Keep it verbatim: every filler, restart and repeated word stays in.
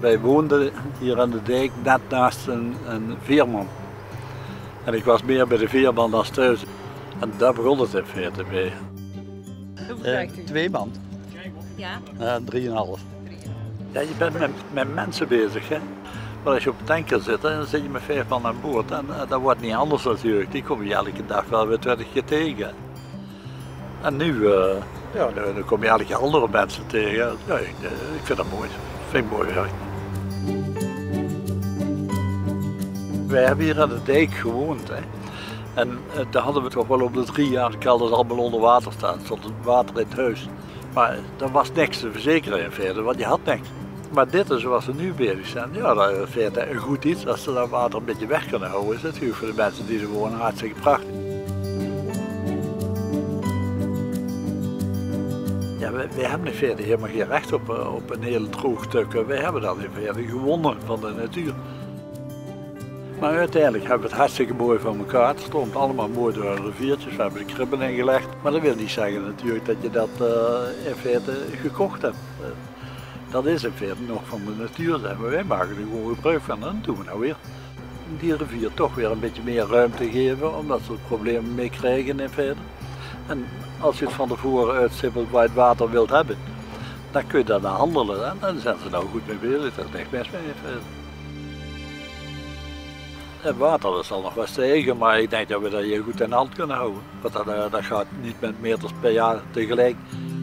wij woonden hier aan de dijk net naast een, een veerman. En ik was meer bij de veerman dan thuis. En daar begon het in feite mee. Hoeveel Uh, krijgt u? twee band. Ja? Uh, drieënhalf. Ja, je bent met, met mensen bezig, hè. Maar als je op een tanker zit, dan zit je met vijf man aan boord. En uh, dat wordt niet anders natuurlijk. Die kom je elke dag wel weer twintig keer tegen. En nu, uh, ja, nu, nu kom je elke keer andere mensen tegen. Ja, ik, uh, ik vind dat mooi. Ik vind het mooi werk. Wij hebben hier aan de dijk gewoond, hè. En uh, daar hadden we toch wel op de drie jaar de kelders allemaal onder water staan. Er stond water in het huis. Maar er was niks te verzekeren in feite, want je had niks. Maar dit is zoals we nu bezig zijn, ja, dat is in feite een goed iets. Als ze dat water een beetje weg kunnen houden, is het natuurlijk voor de mensen die er wonen hartstikke prachtig. Ja, wij, wij hebben in feite helemaal geen recht op, op een heel droog stuk. Wij hebben dat in feite gewonnen van de natuur. Maar uiteindelijk hebben we het hartstikke mooi van elkaar. Het stroomt allemaal mooi door de riviertjes. We hebben de kribben ingelegd. Maar dat wil niet zeggen natuurlijk dat je dat uh, in feite gekocht hebt. Uh, dat is in feite nog van de natuur zijn. Maar wij maken er gewoon gebruik van. En dat doen we nou weer. Die rivier toch weer een beetje meer ruimte geven. Omdat ze er problemen mee krijgen in feite. En als je het van tevoren uitstippelt waar je het water wilt hebben. Dan kun je daar naar handelen. En dan zijn ze nou goed mee bezig. Dat is niks mis mee in feite. Het water dat zal nog wel stijgen, maar ik denk dat we dat hier goed in de hand kunnen houden. Want dat, dat gaat niet met meters per jaar tegelijk.